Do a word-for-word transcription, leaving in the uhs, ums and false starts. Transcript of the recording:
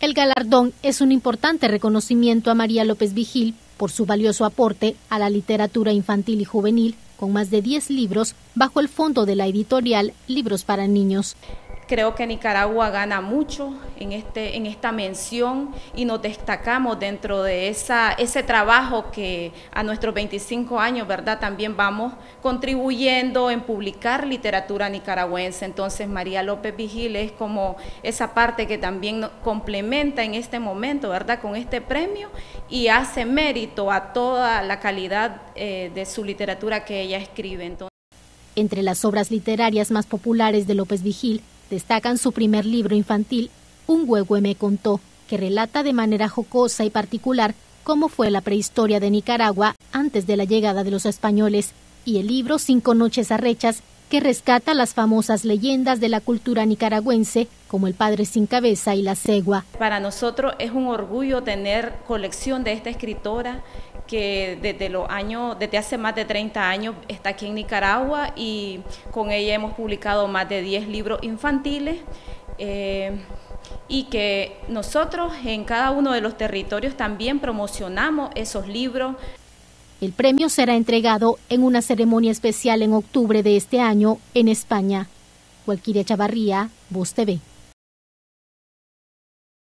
El galardón es un importante reconocimiento a María López Vigil por su valioso aporte a la literatura infantil y juvenil, con más de diez libros bajo el fondo de la editorial Libros para Niños. Creo que Nicaragua gana mucho en, este, en esta mención y nos destacamos dentro de esa, ese trabajo que a nuestros veinticinco años, ¿verdad?, también vamos contribuyendo en publicar literatura nicaragüense. Entonces María López Vigil es como esa parte que también complementa en este momento, ¿verdad?, con este premio y hace mérito a toda la calidad eh, de su literatura que ella escribe. Entonces, entre las obras literarias más populares de López Vigil, destacan su primer libro infantil, Un Güegüe me contó, que relata de manera jocosa y particular cómo fue la prehistoria de Nicaragua antes de la llegada de los españoles, y el libro Cinco noches arrechas, que rescata las famosas leyendas de la cultura nicaragüense, como el padre sin cabeza y la cegua. Para nosotros es un orgullo tener colección de esta escritora que desde los años, desde hace más de treinta años está aquí en Nicaragua y con ella hemos publicado más de diez libros infantiles eh, y que nosotros en cada uno de los territorios también promocionamos esos libros. El premio será entregado en una ceremonia especial en octubre de este año en España. Walquiria Chavarría, Voz T V.